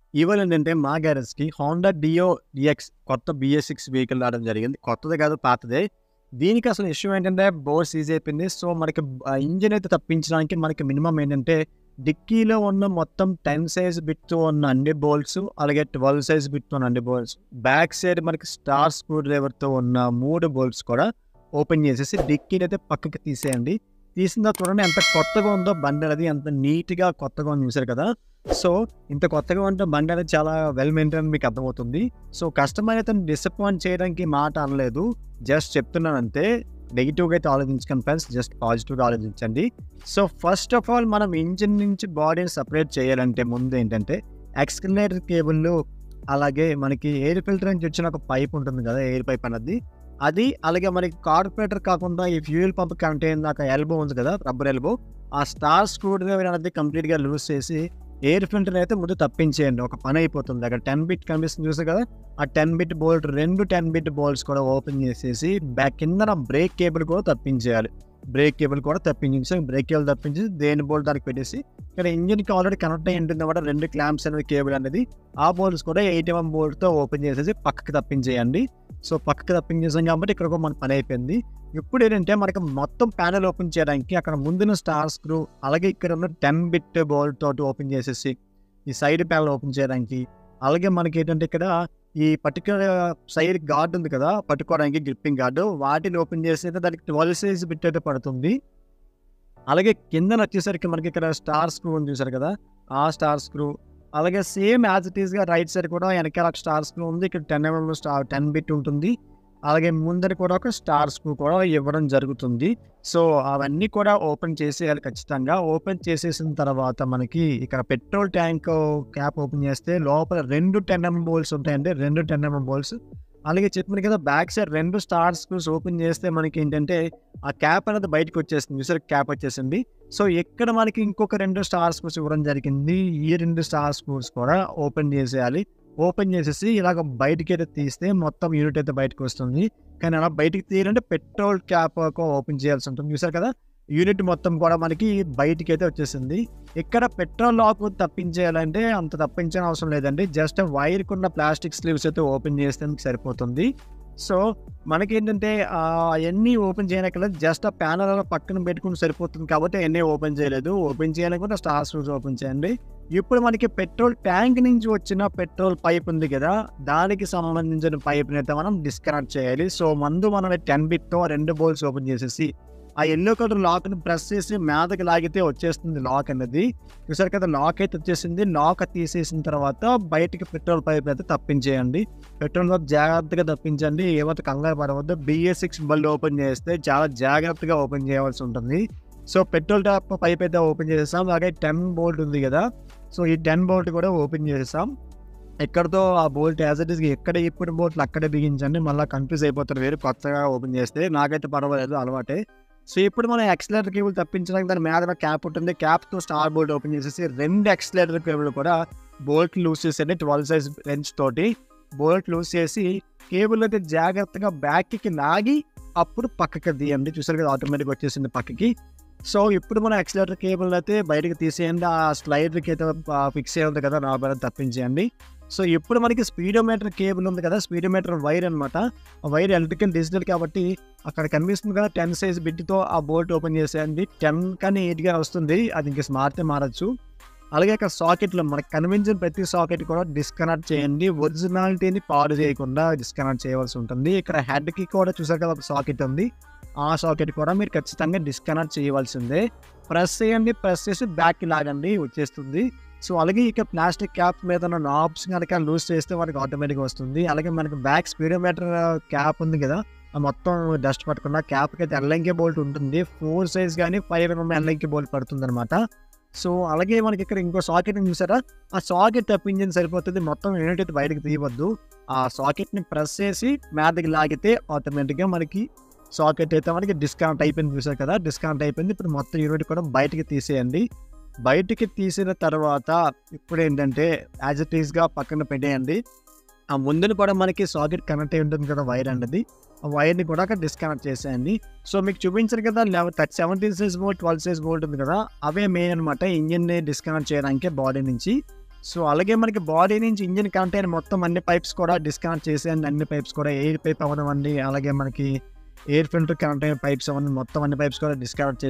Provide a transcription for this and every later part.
ఇవాళ ఏంటంటే మా గ్యారేజ్‌కి హోండా డియో డీఎక్స్ కొత్త BS6 వెహికల్ రావడం జరిగింది. కొత్తది కాదు పాతదే. దీనికి అసలు ఇష్యూ ఏంటంటే బోర్ సీజ్ అయిపోయింది. సో, మనకి ఇంజిన్ అయితే తప్పించడానికి మనకి మినిమమ్ ఏంటంటే డిక్కీలో ఉన్న మొత్తం 10 సైజ్ బిట్‌తో ఉన్న అన్ని బోల్ట్స్, అలాగే 12 సైజ్ బిట్‌తో ఉన్న అన్ని బోల్ట్స్, బ్యాక్ సైడ్ మనకి స్టార్ స్క్రూ డ్రైవర్‌తో ఉన్న 3 బోల్ట్స్ కూడా ఓపెన్ చేసేసి డిక్కీనైతే పక్కకి తీసేయండి. తీసిన తర్వాత చూడండి ఎంత కొత్తగా ఉందో బండి అనేది, ఎంత నీట్‌గా కొత్తగా ఉంది చూసారు కదా! సో, ఇంత కొత్తగా ఉంటే బండి అనేది చాలా వెల్ మెయింటైన్ మీకు అర్థమవుతుంది. సో, కస్టమర్ అయితే డిసప్పాయింట్ చేయడానికి మాట అనలేదు. జస్ట్ చెప్తున్నాను అంతే. నెగెటివ్‌గా అయితే ఆలోచించకండి ఫ్రెండ్స్. జస్ట్ పాజిటివ్‌గా ఆలోచించండి. సో, ఫస్ట్ ఆఫ్ ఆల్ మనం ఇంజిన్ నుంచి బాడీని సెపరేట్ చేయాలంటే ముందు ఏంటంటే ఎక్స్‌కలేటర్ కేబుల్లు, అలాగే మనకి ఎయిర్ ఫిల్టర్ నుంచి వచ్చిన ఒక పైప్ ఉంటుంది కదా! ఎయిర్ పైప్ అన్నది. అది అలాగే మనకి కార్బొరేటర్ కాకుండా ఈ ఫ్యూయల్ పంప్ కంటైనర్ దాకా ఎల్బో ఉంది కదా! Rubber elbow. ఆ స్టార్ స్క్రూ డ్రైవర్ అనేది కంప్లీట్‌గా లూజ్ చేసి ఎయిర్ ఫిల్టర్ అయితే ముందు తప్పించేయండి. ఒక పని అయిపోతుంది. అక్కడ 10 బిట్ కనిపిస్తుంది చూసారు కదా! ఆ 10 బిట్ బోల్ట్ 2 10 బిట్ బోల్ట్స్ కూడా ఓపెన్ చేసేసి కిందన బ్రేక్ కేబుల్ కూడా తప్పించేయాలి. బ్రేక్ కేబుల్ కూడా తప్పించేసి బ్రేక్ కేబుల్ తప్పించి దేని బోల్ట్ దానికి పెట్టేసి ఇక్కడ ఇంజిన్‌కి ఆల్రెడీ కనెక్ట్ అయ్యి ఉంటుంది అన్నమాట 2 క్లాంప్స్ అనేది కేబుల్ అనేది. ఆ బోల్ట్స్ కూడా 8 mm బోల్ట్‌తో ఓపెన్ చేసేసి పక్కకి తప్పించేయండి. సో, పక్కకి తప్పించేసాం కాబట్టి ఇక్కడ కూడా మన పని అయిపోయింది. ఇప్పుడు ఏంటంటే మనకి మొత్తం ప్యానెల్ ఓపెన్ చేయడానికి అక్కడ ముందున స్టార్ స్క్రూ, అలాగే ఇక్కడ ఉన్న 10 బిట్ బోల్ట్ తోటి ఓపెన్ చేసేసి ఈ సైడ్ ప్యానెల్ ఓపెన్ చేయడానికి, అలాగే మనకి ఏంటంటే ఇక్కడ ఈ పర్టిక్యులర్ సైడ్ గార్డ్ ఉంది కదా! పట్టుకోవడానికి గ్రిప్పింగ్ గార్డు, వాటిని ఓపెన్ చేసి దానికి 12 సైజ్ బిట్ అయితే పడుతుంది. అలాగే కిందన వచ్చేసరికి మనకి ఇక్కడ స్టార్ స్క్రూ ఉంది చూసారు కదా! ఆ స్టార్ స్క్రూ, అలాగే సేమ్ యాజ్ ఇట్ ఈస్‌గా రైట్ సైడ్ కూడా వెనకాల ఒక స్టార్ స్క్రూ ఉంది. ఇక్కడ 10 mm 10 బిట్ ఉంటుంది. అలాగే ముందర కూడా ఒక స్టార్ స్క్రూ కూడా ఇవ్వడం జరుగుతుంది. సో, అవన్నీ కూడా ఓపెన్ చేసేయాలి ఖచ్చితంగా. ఓపెన్ చేసేసిన తర్వాత మనకి ఇక్కడ పెట్రోల్ ట్యాంక్ క్యాప్ ఓపెన్ చేస్తే లోపల 2 10 mm బోల్ట్స్ ఉంటాయండి. 2 10 mm బోల్ట్స్. అలాగే చెప్పాను కదా! Back side 2 star screws open చేస్తే మనకేంటంటే ఆ క్యాప్ అనేది బయటకొచ్చేస్తుంది. చూసారా క్యాప్ వచ్చేసింది. సో, ఇక్కడ మనకి ఇంకొక 2 స్టార్ స్క్రూస్ ఇవ్వడం జరిగింది. ఈ 2 స్టార్ స్క్రూస్ కూడా ఓపెన్ చేసేయాలి. ఓపెన్ చేసేసి ఇలాగ బయటికైతే తీస్తే మొత్తం యూనిట్ అయితే బయటకొస్తుంది. కానీ అలా బయటికి తీయాలంటే పెట్రోల్ క్యాప్ ఓపెన్ చేయాల్సి ఉంటుంది. చూసారు కదా! యూనిట్ మొత్తం కూడా మనకి బయటికైతే వచ్చేసింది. ఇక్కడ పెట్రోల్ లాక్ తప్పించేయాలంటే అంత తప్పించని అవసరం లేదండి. జస్ట్ వైర్‌కున్న ప్లాస్టిక్ స్లీవ్స్ అయితే ఓపెన్ చేస్తే మీకు సరిపోతుంది. సో, మనకేంటంటే అయన్నీ ఓపెన్ చేయనక్కర్లేదు. జస్ట్ ఆ ప్యానెల్ అలా పక్కన పెట్టుకుంటే సరిపోతుంది కాబట్టి అయన్నీ ఓపెన్ చేయలేదు. ఓపెన్ చేయాలనుకుంటే స్టార్ స్క్రూస్ ఓపెన్ చేయండి. ఇప్పుడు మనకి పెట్రోల్ ట్యాంక్ నుంచి వచ్చిన పెట్రోల్ పైప్ ఉంది కదా! దానికి సంబంధించిన పైప్‌నైతే మనం డిస్కనెక్ట్ చేయాలి. సో, ముందు మనం 10 బిట్‌తో 2 బోల్ట్స్ ఓపెన్ చేసేసి ఆ యెల్లో కలర్ లాక్‌ని ప్రెస్ చేసి మీదకి లాగితే వచ్చేస్తుంది లాక్ అనేది. చూసారు కదా! లాక్ అయితే వచ్చేసింది. లాక్ తీసేసిన తర్వాత బయటికి పెట్రోల్ పైప్ అయితే తప్పించేయండి. పెట్రోల్ పైప్ జాగ్రత్తగా తప్పించండి. ఏమాత్రం కంగారు పడవద్దు. BS6 బండి ఓపెన్ చేస్తే చాలా జాగ్రత్తగా ఓపెన్ చేయవలసి ఉంటుంది. సో, పెట్రోల్ ట్యాప్ పైప్ అయితే ఓపెన్ చేసేసాం. అలాగే 10 బోల్ట్ ఉంది కదా! సో, ఈ 10 బోల్ట్ కూడా ఓపెన్ చేసేసాం. ఎక్కడితో ఆ బోల్ట్ యాజ్ ఇట్ ఈస్‌గా ఎక్కడ ఇప్పటి బోల్ట్‌లు అక్కడే బిగించండి. మళ్ళా కన్‌ఫ్యూజ్ అయిపోతారు వేరు కొత్తగా ఓపెన్ చేస్తే. నాకైతే పర్వాలేదు అలవాటే. సో, ఇప్పుడు మనం యాక్సిలరేటర్ కేబుల్ తప్పించడానికి దాని మీద క్యాప్ ఉంటుంది. క్యాప్‌తో స్టార్ బోల్ట్ ఓపెన్ చేసేసి 2 యాక్సిలరేటర్ కేబుల్ కూడా బోల్ట్ లూజ్ చేసేయండి. 12 సైజ్ రెంచ్ తోటి బోల్ట్ లూజ్ చేసి కేబుల్ అయితే జాగ్రత్తగా బ్యాక్‌కి లాగి అప్పుడు పక్కకి తీయండి. చూసారు కదా! ఆటోమేటిక్‌గా వచ్చేసింది పక్కకి. సో, ఇప్పుడు మనం యాక్సిలరేటర్ కేబుల్ అయితే బయటకి తీసేయండి. ఆ స్లైడర్‌కి అయితే ఫిక్స్ అయ్యి ఉంది కదా! నాబ్ తప్పించేయండి. సో, ఇప్పుడు మనకి స్పీడోమీటర్ కేబుల్ ఉంది కదా! స్పీడోమీటర్ వైర్ అనమాట. ఆ వైర్ ఎలక్ట్రికల్, డిజిటల్ కాబట్టి అక్కడ కనిపిస్తుంది కదా! 10 సైజ్ బిట్‌తో ఆ బోల్ట్ ఓపెన్ చేసేయండి. 10 కానీ 8 గాని వస్తుంది. అది ఇంక మారితే మారొచ్చు. అలాగే అక్కడ సాకెట్‌లో మనకు కనిపించిన ప్రతి సాకెట్ కూడా డిస్కనెక్ట్ చేయండి. ఒరిజినాలిటీని పాడు చేయకుండా డిస్కనెక్ట్ చేయవలసి ఉంటుంది. ఇక్కడ హెడ్‌కి కూడా చూసారు కదా! ఒక సాకెట్ ఉంది. ఆ సాకెట్ కూడా మీరు ఖచ్చితంగా డిస్కనెక్ట్ చేయవలసిందే. ప్రెస్ చేయండి. ప్రెస్ చేసి బ్యాక్‌కి లాగండి వచ్చేస్తుంది. సో, అలాగే ఇక ప్లాస్టిక్ క్యాప్ మీద ఉన్న నాబ్స్ గనక లూజ్ చేస్తే మనకి ఆటోమేటిక్‌గా వస్తుంది. అలాగే మనకి బ్యాక్ స్పీడోమీటర్ క్యాప్ ఉంది కదా! మొత్తం డస్ట్ పట్టకుండా క్యాప్‌కి అయితే ఎల్ఎంకే బోల్ట్ ఉంటుంది. 4 సైజ్ గాని 5 mm ఎల్ఎంకే బోల్ట్ పడుతుందనమాట. సో, అలాగే మనకి ఇక్కడ ఇంకో సాకెట్‌ని చూసారా? ఆ సాకెట్ తప్పించింది సరిపోతుంది. మొత్తం యూనిట్ అయితే బయటకి తీయవద్దు. ఆ సాకెట్‌ని ప్రెస్ చేసి మీదకి లాగితే ఆటోమేటిక్‌గా మనకి సాకెట్ అయితే మనకి డిస్కనెక్ట్ అయిపోయింది చూసారు కదా! డిస్కనెక్ట్ అయిపోయింది. ఇప్పుడు మొత్తం యూనిట్ కూడా బయటికి తీసేయండి. బయటికి తీసిన తర్వాత ఇప్పుడేంటంటే యాజ్ ఇట్ ఈస్‌గా పక్కన పెట్టేయండి. ఆ ముందున కూడా మనకి సాకెట్ కనెక్ట్ అయి ఉంటుంది కదా! వైర్ అనేది. ఆ వైర్‌ని కూడా అక్కడ డిస్కనెక్ట్ చేసేయండి. సో, మీకు చూపించాను కదా! 17 సైజ్ బోల్ట్, 12 సైజ్ బోల్ట్ ఉంది కదా! అవే మెయిన్ అనమాట ఇంజిన్‌ని డిస్కనెక్ట్ చేయడానికి బాడీ నుంచి. సో అలాగే మనకి బాడీ నుంచి ఇంజిన్ కనెక్ట్ అయిన మొత్తం అన్ని పైప్స్ కూడా డిస్కనెక్ట్ చేసేయండి. అన్ని పైప్స్ కూడా ఎయిర్ పైప్ అవ్వనివ్వండి, అలాగే మనకి ఎయిర్ ఫిల్టర్ కనెక్ట్ అయిన పైప్స్ అవ్వండి, మొత్తం అన్ని పైప్స్ కూడా డిస్కనెక్ట్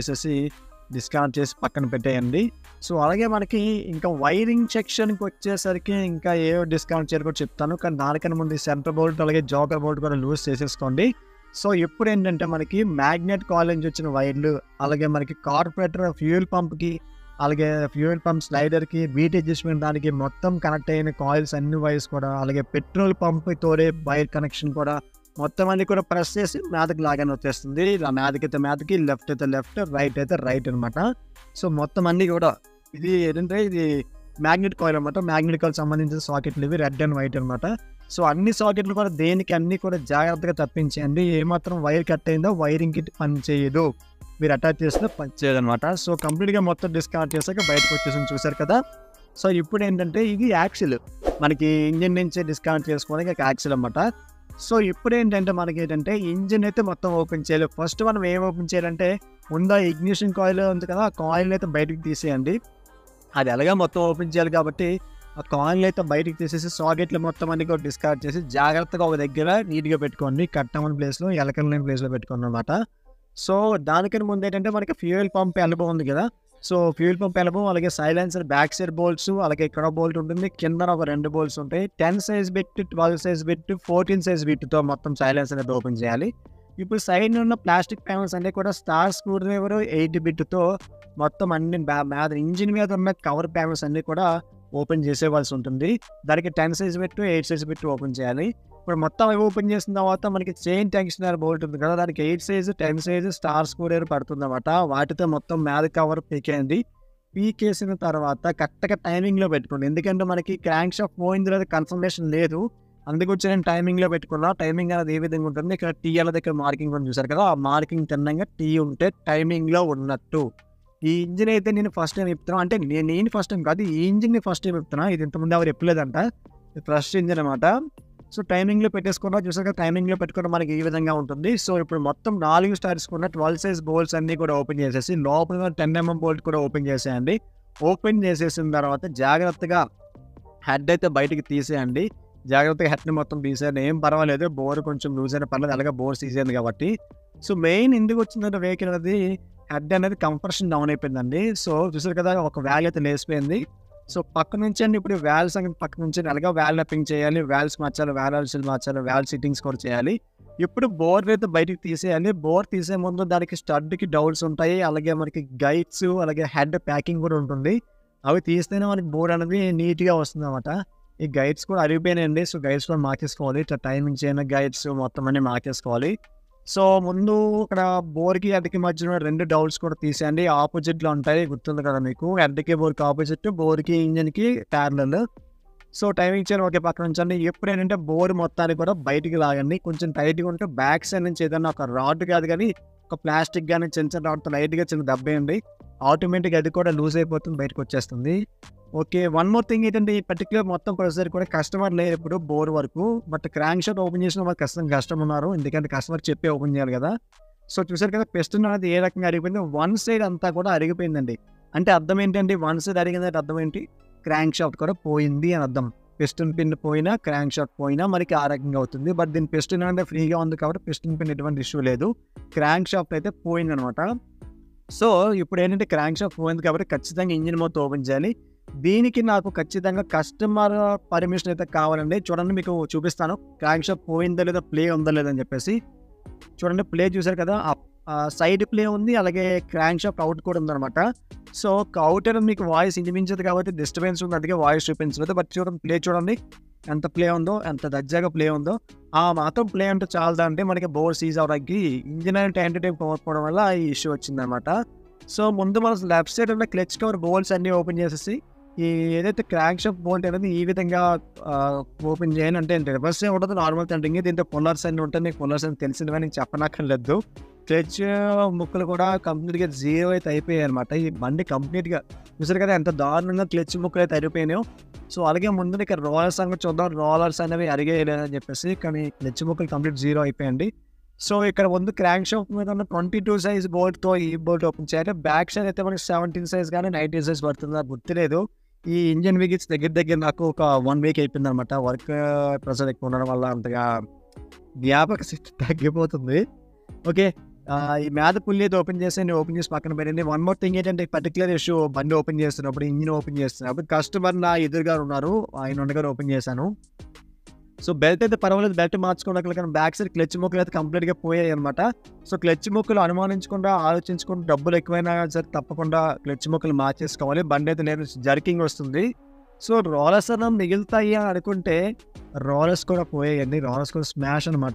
చేసి పక్కన పెట్టేయండి. సో అలాగే మనకి ఇంకా వైరింగ్ సెక్షన్కి వచ్చేసరికి ఇంకా ఏ డిస్కనెక్ట్ చేయాలి కూడా చెప్తాను. కానీ దానికన్నా ముందు సెంటర్ బోల్ట్ అలాగే జోకర్ బోల్ట్ కూడా లూజ్ చేసేసుకోండి. సో ఇప్పుడు ఏంటంటే మనకి మ్యాగ్నెట్ కాయిల్ నుంచి వచ్చిన వైర్లు, అలాగే మనకి కార్పొరేటర్ ఫ్యూయల్ పంప్కి, అలాగే ఫ్యూయల్ పంప్ స్లైడర్కి, బీట్ అడ్జస్ట్మెంట్ దానికి మొత్తం కనెక్ట్ అయిన కాయిల్స్ అన్ని వైర్స్ కూడా, అలాగే పెట్రోల్ పంప్ తోడే వైర్ కనెక్షన్ కూడా మొత్తం అన్ని కూడా ప్రెస్ చేసి మీదకి లాగానే వచ్చేస్తుంది. ఇలా మీదకైతే మీదకి, లెఫ్ట్ అయితే లెఫ్ట్, రైట్ అయితే రైట్ అనమాట. సో మొత్తం అన్ని కూడా ఇది ఏంటంటే ఇది మ్యాగ్నెట్ కాయిల్ అనమాట. మ్యాగ్నెట్ కాయిల్ సంబంధించిన సాకెట్లు ఇవి రెడ్ అండ్ వైట్ అనమాట. సో అన్ని సాకెట్లు కూడా దేనికి అన్ని కూడా జాగ్రత్తగా తప్పించేయండి. ఏమాత్రం వైర్ కట్ అయిందో వైరింగ్ కిట్ పని చేయదు, మీరు అటాచ్ చేస్తే పని చేయదు అనమాట. సో కంప్లీట్గా మొత్తం డిస్కనెక్ట్ చేసాక బయటకు వచ్చేసి చూసారు కదా. సో ఇప్పుడు ఏంటంటే ఇది యాక్సిల్, మనకి ఇంజిన్ నుంచి డిస్కనెక్ట్ చేసుకోవడానికి ఒక యాక్సిల్ అనమాట. సో ఇప్పుడు ఏంటంటే మనకి ఏంటంటే ఇంజిన్ అయితే మొత్తం ఓపెన్ చేయాలి. ఫస్ట్ మనం ఏం ఓపెన్ చేయాలంటే ముందు ఇగ్నిషన్ కాయిల్ ఉంది కదా, ఆ కాయిల్ అయితే బయటకు తీసేయండి. అది ఎలాగా మొత్తం ఓపెన్ చేయాలి కాబట్టి ఆ కాయిల్ అయితే బయటకు తీసేసి సాకెట్లు మొత్తం అన్ని కూడా డిస్కార్డ్ చేసి జాగ్రత్తగా ఒక దగ్గర నీట్గా పెట్టుకోండి. కట్టమని ప్లేస్లో, ఎలకలేని ప్లేస్లో పెట్టుకోండి అనమాట. సో దానికన్నా ముందు ఏంటంటే మనకి ఫ్యూయల్ పంప్ ఎల్బో ఉంది కదా, సో ఫ్యూయల్ పంప్ ఎల్బో, అలాగే సైలెన్సర్ బ్యాక్ సైడ్ బోల్ట్స్, అలాగే ఇక్కడ బోల్ట్ ఉంటుంది, కింద ఒక 2 బోల్ట్స్ ఉంటాయి. 10 size bit, 12 size bit, 14 size బిట్తో మొత్తం సైలెన్సర్ అయితే ఓపెన్ చేయాలి. ఇప్పుడు సైడ్ ఉన్న ప్లాస్టిక్ ప్యానల్స్ అన్నీ కూడా స్టార్ స్క్రూ డ్రైవర్ 8 బిట్తో మొత్తం అన్ని మీద ఇంజిన్ మీద ఉన్న కవర్ ప్యానల్స్ అన్నీ కూడా ఓపెన్ చేసేవాల్సి ఉంటుంది. దానికి 10 size bit, 8 size bit open చేయాలి. ఇప్పుడు మొత్తం అవి ఓపెన్ చేసిన తర్వాత మనకి చైన్ టెన్షనర్ బోల్ట్ ఉంది కదా, దానికి 8 size 10 size star screwdriver పడుతుంది అనమాట. వాటితో మొత్తం మీద కవర్ పీకేయండి. పీకేసిన తర్వాత కరెక్ట్గా టైమింగ్లో పెట్టుకోండి. ఎందుకంటే మనకి క్రాంక్ షాఫ్ట్ పోయింది లేదా కన్ఫర్మేషన్ లేదు, అందుకొచ్చి నేను టైమింగ్లో పెట్టుకున్నా. టైమింగ్ అనేది ఏ విధంగా ఉంటుంది, ఇక్కడ టీ అనేది ఇక్కడ మార్కింగ్ కూడా చూసారు కదా, ఆ మార్కింగ్ తిన్నంగా టీ ఉంటే టైమింగ్లో ఉన్నట్టు. ఈ ఇంజిన్ అయితే నేను ఫస్ట్ టైం చెప్తున్నాను, అంటే నేను ఫస్ట్ టైం కాదు, ఈ ఇంజిన్ని ఫస్ట్ టైం చెప్తున్నా. ఇది ఇంతకుముందు ఎవరు చెప్పలేదంట, ఫస్ట్ ఇంజిన్ అనమాట. సో టైమింగ్లో పెట్టేసుకున్నా, చూసాక టైమింగ్లో పెట్టుకున్న మనకి ఈ విధంగా ఉంటుంది. సో ఇప్పుడు మొత్తం 4 స్టార్స్ ఉన్న 12 సైజ్ బోల్ట్స్ అన్నీ కూడా ఓపెన్ చేసేసి లోపల 10mm బోల్ట్ కూడా ఓపెన్ చేసేయండి. ఓపెన్ చేసేసిన తర్వాత జాగ్రత్తగా హెడ్ అయితే బయటికి తీసేయండి. జాగ్రత్తగా హెడ్ని మొత్తం తీసేయండి, ఏం పర్వాలేదు, బోర్ కొంచెం లూజ్ అయినా పర్లేదు, అలాగే బోర్ తీసేయండి కాబట్టి. సో మెయిన్ ఎందుకు వచ్చిందంటే వెహికల్ అనేది హెడ్ అనేది కంప్రెషన్ డౌన్ అయిపోయిందండి. సో చూసారు కదా, ఒక వ్యాల్ అయితే లేసిపోయింది. సో పక్క నుంచి అండి ఇప్పుడు వ్యాల్స్ అనేది పక్క నుంచి అలాగే వ్యాల్ నప్పింగ్ చేయాలి, వ్యాల్స్ మార్చాలి, వ్యాల్స్ మార్చాలి, వ్యాల్ సిట్టింగ్స్ కూడా చేయాలి. ఇప్పుడు బోర్ అయితే బయటికి తీసేయాలి. బోర్ తీసే ముందు దానికి స్టడ్కి డౌల్స్ ఉంటాయి, అలాగే మనకి గైడ్స్, అలాగే హెడ్ ప్యాకింగ్ కూడా ఉంటుంది. అవి తీస్తేనే మనకి బోర్ అనేది నీట్గా వస్తుంది అనమాట. ఈ గైడ్స్ కూడా అరిగిపోయినాయండి. సో గైడ్స్ కూడా మార్చేసుకోవాలి, ఇట్లా టైమింగ్ చేయని గైడ్స్ మొత్తం అన్ని మార్చేసుకోవాలి. సో ముందు ఇక్కడ బోర్కి హెడ్కి మధ్యలో 2 డౌల్స్ కూడా తీసేయండి. ఆపోజిట్లో ఉంటాయి, గుర్తుంది కదా మీకు, హెడ్కి బోర్కి ఆపోజిట్, బోర్కి ఇంజన్కి ప్యారలల్. సో టైమింగ్ చేయడం ఒకే పక్కన ఉంచండి. ఎప్పుడు ఏంటంటే బోర్ మొత్తాన్ని కూడా బయటికి లాగండి. కొంచెం టైట్గా ఉంటే బ్యాక్ సైడ్ నుంచి ఏదైనా ఒక రాడ్ కాదు కానీ ఒక ప్లాస్టిక్ కానీ చిన్న రాడ్తో లైట్గా చిన్న దబ్బేయండి. ఆటోమేటిక్గా అది కూడా లూజ్ అయిపోతుంది, బయటకు వచ్చేస్తుంది. ఓకే, వన్ మోర్ థింగ్ ఏంటంటే ఈ పర్టికులర్ మొత్తం ప్రొసెసర్ కూడా కస్టమర్ లేరు ఇప్పుడు బోర్ వరకు, బట్ క్రాంక్ షాఫ్ట్ ఓపెన్ చేసిన వాళ్ళు కస్టమర్ ఉన్నారు, ఎందుకంటే కస్టమర్ చెప్పి ఓపెన్ చేయాలి కదా. సో చూసారు కదా, పిస్టన్ అనేది ఏ రకంగా అరిగిపోయింది, వన్ సైడ్ అంతా కూడా అరిగిపోయిందండి. అంటే అర్థం ఏంటంటే వన్ సైడ్ అరిగిందంటే అర్థం ఏంటి, క్రాంక్ షాఫ్ట్ కూడా పోయింది అని అర్థం. పిస్టన్ పిన్ పోయినా, క్రాంక్ షాఫ్ట్ పోయినా మనకి ఆ రకంగా అవుతుంది. బట్ దీని పిస్టన్ అంటే ఫ్రీగా ఉంది కాబట్టి పిస్టన్ పిన్ ఎటువంటి ఇష్యూ లేదు, క్రాంక్ షాఫ్ట్ అయితే పోయింది అనమాట. సో ఇప్పుడు ఏంటంటే క్రాంక్ షాఫ్ట్ పోయింది కాబట్టి ఖచ్చితంగా ఇంజిన్ మొత్తం ఓపెన్ చేయాలి. దీనికి నాకు ఖచ్చితంగా కస్టమర్ పర్మిషన్ అయితే కావాలండి. చూడండి మీకు చూపిస్తాను, క్రాంక్ షాఫ్ట్ పోయిందో లేదా, ప్లే ఉందో లేదని చెప్పేసి. చూడండి ప్లే చూసారు కదా, సైడ్ ప్లే ఉంది, అలాగే క్రాంక్ షాఫ్ట్ అవుట్ కూడా ఉందన్నమాట. సో అవుట్ అనేది మీకు వాయిస్ ఇండిపించదు కాబట్టి డిస్టర్బెన్స్ ఉంది, అందుకే వాయిస్ చూపించలేదు. బట్ చూడండి ప్లే, చూడండి ఎంత ప్లే ఉందో, ఎంత దర్జాగా ప్లే ఉందో. ఆ మాత్రం ప్లే అంటే చాలదా అంటే మనకి బోర్ సీజ్ అవడానికి ఇంజిన్ అనేది టైం టు టైం పోకపోవడం వల్ల ఈ ఇష్యూ వచ్చిందనమాట. సో ముందు మనం లెఫ్ట్ సైడ్ ఉన్న క్లచ్ కవర్ బోల్ట్స్ అన్నీ ఓపెన్ చేసేసి ఈ ఏదైతే క్రాంక్ షాఫ్ట్ బోల్ట్ అనేది ఈ విధంగా ఓపెన్ చేయను, అంటే రివర్స్ ఉండదు, నార్మల్ థింకింగ్. దీంతో పుల్లర్స్ అన్నీ ఉంటాయి, నీకు పుల్లర్స్ అని తెలిసినవి నీకు చెప్పనక్కర్లేదు. క్లచ్ ముక్కలు కూడా కంప్లీట్గా జీరో అయితే అయిపోయాయి అనమాట. ఈ బండి కంప్లీట్గా చూసారు కదా ఎంత దారుణంగా క్లచ్ ముక్కలు అయితే అయిపోయినాయో. సో అలాగే ముందు ఇక్కడ రోలర్స్ అనేది చూద్దాం, రోలర్స్ అనేవి అరిగేయలేదని చెప్పేసి, కానీ క్లచ్ ముక్కలు కంప్లీట్ జీరో అయిపోయండి. సో ఇక్కడ ముందు క్రాంక్ షాఫ్ట్ మీద ఉన్న 22 సైజ్ బోల్ట్తో ఈ బోల్ట్ ఓపెన్ చేయాలి. బ్యాక్ సైడ్ అయితే మనకి 17 సైజ్ కానీ 19 సైజ్ పడుతుందా గుర్తులేదు. ఈ ఇంజిన్ వెహికల్స్ దగ్గర నాకు ఒక 1 వీక్ అయిపోయిందనమాట. వర్క్ ప్రెషర్ ఎక్కువ ఉండడం వల్ల అంతగా జ్ఞాపక శక్తి తగ్గిపోతుంది. ఓకే. ఈ మీద పుల్లి అయితే ఓపెన్ చేసి పక్కన పెట్టండి. వన్ మోర్ థింగ్ ఏంటంటే పర్టిక్యులర్ ఇష్యూ బండి ఓపెన్ చేస్తున్నప్పుడు, ఇంజిన్ ఓపెన్ చేస్తున్నప్పుడు కస్టమర్ నా ఎదురుగా ఉన్నారు. ఆయన ఉండగానే ఓపెన్ చేశాను. సో బెల్ట్ అయితే పర్వాలేదు, బెల్ట్ మార్చుకోవడానికి, కానీ బ్యాక్ సైడ్ క్లచ్ మొక్కలు అయితే కంప్లీట్గా పోయాయి అనమాట. సో క్లచ్ మొక్కలు అనుమానించకుండా, ఆలోచించకుండా, డబ్బులు ఎక్కువైనా సరే తప్పకుండా క్లచ్ మొక్కలు మార్చేసుకోవాలి. బండి అయితే నేను జర్కింగ్ వస్తుంది. సో రోలర్స్ అన్న మిగులుతాయి అని అనుకుంటే రోలర్స్ కూడా పోయాయండి. రోలర్స్ కూడా స్మాష్ అనమాట,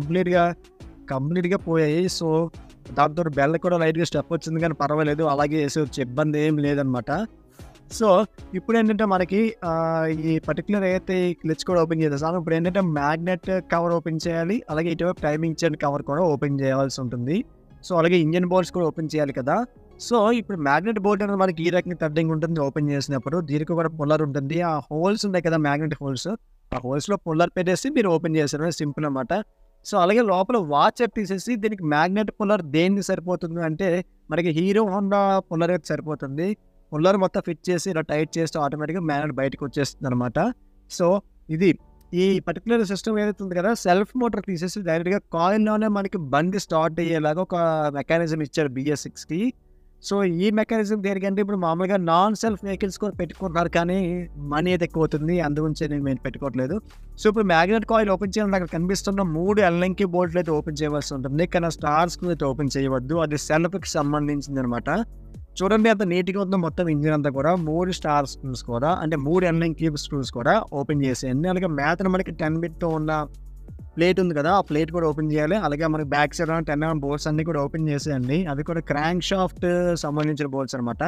కంప్లీట్గా పోయాయి. సో దాంతో బెల్ కూడా లైట్గా స్టెప్ వచ్చింది, కానీ పర్వాలేదు, అలాగే వేసేవచ్చు, ఇబ్బంది ఏం లేదనమాట. సో ఇప్పుడు ఏంటంటే మనకి ఈ పర్టికులర్ అయితే క్లచ్ కూడా ఓపెన్ చేసేసాము. ఇప్పుడు ఏంటంటే మ్యాగ్నెట్ కవర్ ఓపెన్ చేయాలి, అలాగే ఇటువైపు టైమింగ్ చైన్ కవర్ కూడా ఓపెన్ చేయాల్సి ఉంటుంది. సో అలాగే ఇంజన్ బోల్ట్స్ కూడా ఓపెన్ చేయాలి కదా. సో ఇప్పుడు మ్యాగ్నెట్ బోల్ట్ అనేది మనకి ఈ రకంగా థ్రెడ్డింగ్ ఉంటుంది ఓపెన్ చేసినప్పుడు. దీనికి కూడా పుల్లర్ ఉంటుంది. ఆ హోల్స్ ఉన్నాయి కదా మ్యాగ్నెట్ హోల్స్, ఆ హోల్స్లో పుల్లర్ పెట్టేసి మీరు ఓపెన్ చేస్తారు, సింపుల్ అనమాట. సో అలాగే లోపల వాచర్ తీసేసి దీనికి మ్యాగ్నెట్ పుల్లర్ దేనికి సరిపోతుంది అంటే మనకి హీరో హోండా పుల్లర్ అయితే సరిపోతుంది. పుల్లర్ మొత్తం ఫిట్ చేసి ఇలా టైట్ చేస్తే ఆటోమేటిక్గా మ్యాగ్నెట్ బయటకు వచ్చేస్తుంది అనమాట. సో ఇది ఈ పర్టికులర్ సిస్టమ్ ఏదైతే ఉంది కదా, సెల్ఫ్ మోటార్ తీసేసి డైరెక్ట్గా కాయిల్లోనే మనకి బండి స్టార్ట్ అయ్యేలాగా ఒక మెకానిజం ఇచ్చారు BS6కి. సో ఈ మెకానిజం దేనికంటే ఇప్పుడు మామూలుగా నాన్ సెల్ఫ్ వెహికల్స్ కూడా పెట్టుకుంటున్నారు, కానీ మనీ అయితే ఎక్కువ అవుతుంది, అందుగురించి నేను పెట్టుకోవట్లేదు. సో ఇప్పుడు మ్యాగ్నెట్ కాయిల్ ఓపెన్ చేయాలంటే అక్కడ కనిపిస్తున్న 3 ఎల్ఎంకి బోల్ట్లు అయితే ఓపెన్ చేయవలసి ఉంటుంది, కానీ స్టార్స్ అయితే ఓపెన్ చేయవద్దు, అది సెల్ఫ్కి సంబంధించింది అనమాట. చూడండి అంత నీట్గా ఉందో మొత్తం ఇంజిన్ అంతా కూడా. 3 స్టార్ స్క్రూస్ కూడా, అంటే 3 ఎల్ఎంకి స్క్రూస్ కూడా ఓపెన్ చేసేయండి. అలాగే మ్యాథ్న మనకి 10 బిట్తో ఉన్న ప్లేట్ ఉంది కదా, ఆ ప్లేట్ కూడా ఓపెన్ చేయాలి. అలాగే మనకి బ్యాక్ సైడ్ 10mm బోల్ట్స్ అన్ని కూడా ఓపెన్ చేసేయండి. అవి కూడా క్రాంక్ షాఫ్ట్ సంబంధించిన బోల్ట్స్ అనమాట.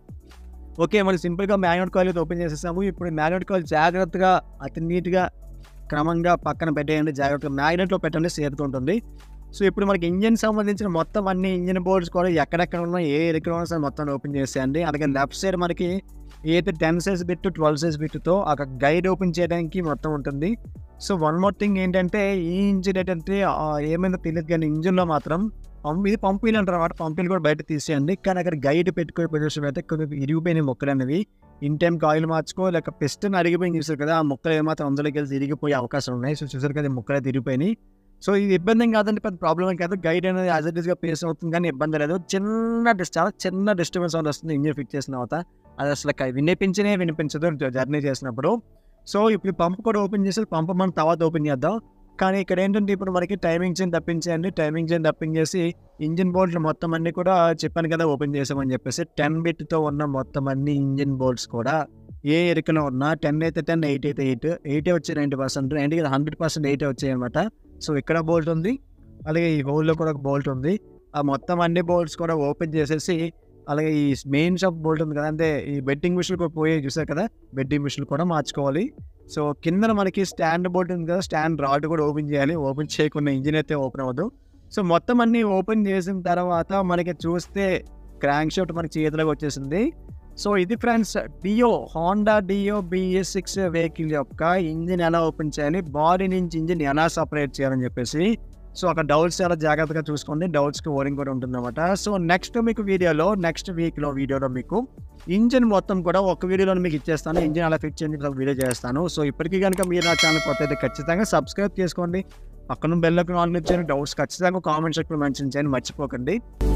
ఓకే, మనం సింపుల్గా మ్యాగ్నెట్ కాయిల్ అయితే ఓపెన్ చేసేసాము. ఇప్పుడు మ్యాగ్నెట్ కాయిల్ జాగ్రత్తగా అతి నీట్గా క్రమంగా పక్కన పెట్టేయండి, జాగ్రత్తగా మ్యాగ్నెట్లో పెట్టండి, సేరుతుంటుంది. సో ఇప్పుడు మనకి ఇంజిన్ సంబంధించిన మొత్తం అన్ని ఇంజిన్ బోర్డ్స్ కూడా ఎక్కడెక్కడ ఉన్నా ఏ రిక్వైర్మెంట్స్ మొత్తం ఓపెన్ చేసేయండి. అలాగే లెఫ్ట్ సైడ్ మనకి ఏదైతే 10 సైజ్ బిట్ 12 సైజ్ బిట్తో అక్కడ గైడ్ ఓపెన్ చేయడానికి మొత్తం ఉంటుంది. సో వన్ మోర్ థింగ్ ఏంటంటే ఈ ఇంజిన్ ఏంటంటే ఏమైందో తెలియదు, కానీ ఇంజిన్లో మాత్రం ఇది పంపిల్ అంటారు అన్నమాట. పంపిల్ కూడా బయట తీసేయండి, కానీ అక్కడ గైడ్ పెట్టుకునే పొజిషన్ అయితే కొన్ని ఇరిగిపోయిన మొక్కలు అనేవి ఇన్ టైంకి ఆయిల్ మార్చుకో, లేక పిస్టన్ అరిగిపోయింది చూసారు కదా, ఆ మొక్కలు ఏమాత్రం అందులోకి వెళ్ళి ఇరిగిపోయే అవకాశం ఉన్నాయి. సో చూసారు కదా, మొక్కలు అయితే ఇరిగిపోయినాయి. సో ఇది ఇబ్బంది ఏం కాదండి, పెద్ద ప్రాబ్లం ఏం కాదు. గైడ్ అనేది యాజ్ ఇట్ ఈస్గా ఫేస్ అవుతుంది, కానీ ఇబ్బంది లేదు. చాలా చిన్న డిస్టర్బెన్స్ సౌండ్ వస్తుంది ఇంజిన్ ఫిక్స్ చేసిన తర్వాత, అది అసలు వినిపించదు జర్నీ చేసినప్పుడు. సో ఇప్పుడు పంప్ కూడా ఓపెన్ చేసి పంప్ మనం తర్వాత ఓపెన్ చేద్దాం. కానీ ఇక్కడ ఏంటంటే ఇప్పుడు మనకి టైమింగ్ చైన్ తప్పించేయండి. టైమింగ్ చైన్ తప్పించేసి ఇంజిన్ బోల్ట్లు మొత్తం అన్ని కూడా చెప్పాను కదా ఓపెన్ చేసామని చెప్పేసి 10 బిట్తో ఉన్న మొత్తం అన్ని ఇంజిన్ బోల్ట్స్ కూడా ఏ ఎరుకలో ఉన్నా 10 అయితే 10, 8 అయితే 8 వచ్చి 90%, 90 100% 8 వచ్చాయి అనమాట. సో ఇక్కడ బోల్ట్ ఉంది, అలాగే ఈ హోల్లో కూడా ఒక బోల్ట్ ఉంది. ఆ మొత్తం అన్ని బోల్ట్స్ కూడా ఓపెన్ చేసేసి, అలాగే ఈ మెయిన్ షాప్ బోల్ట్ ఉంది కదా, అంటే ఈ బెట్టింగ్ మిషన్లు కూడా పోయి చూసారు కదా, బెట్టింగ్ మిషన్లు కూడా మార్చుకోవాలి. సో కింద మనకి స్టాండ్ బోల్ట్ ఉంది కదా, స్టాండ్ రాడ్ కూడా ఓపెన్ చేయాలి. ఓపెన్ చేయకుండా ఇంజిన్ అయితే ఓపెన్ అవ్వదు. సో మొత్తం అన్ని ఓపెన్ చేసిన తర్వాత మనకి చూస్తే క్రాంక్ షాఫ్ట్ మనకి చేతిలోకి వచ్చేసింది. సో ఇది friends Honda Dio BS6 vehicle యొక్క ఇంజిన్ ఎలా ఓపెన్ చేయాలి, బాడీ నుంచి ఇంజిన్ ఎలా సపరేట్ చేయాలని చెప్పేసి. సో అక్కడ డౌట్స్ చాలా జాగ్రత్తగా చూసుకోండి, డౌట్స్కి ఓరింగ్ కూడా ఉంటుందన్నమాట. సో నెక్స్ట్ వీక్లో వీడియోలో మీకు ఇంజిన్ మొత్తం కూడా ఒక వీడియోలో మీకు ఇచ్చేస్తాను. ఇంజిన్ అలా ఫిట్ చేయండి ఒక వీడియో చేస్తాను. సో ఇప్పటికీ కనుక మీరు నా ఛానల్ కొత్త అయితే ఖచ్చితంగా సబ్స్క్రైబ్ చేసుకోండి, పక్కన బెల్ ఐకాన్ ఆన్ చేయండి. డౌట్స్ ఖచ్చితంగా కామెంట్ సెక్షన్లో మెన్షన్ చేయండి, మర్చిపోకండి.